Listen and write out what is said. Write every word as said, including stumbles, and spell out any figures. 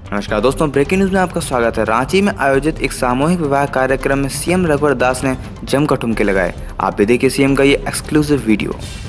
नमस्कार दोस्तों, breaking news में आपका स्वागत है। रांची में आयोजित एक सामूहिक विवाह कार्यक्रम में सीएम रघुवर दास ने जमकर ठुमके लगाए। आप भी देखिए सीएम का ये एक्सक्लूसिव वीडियो।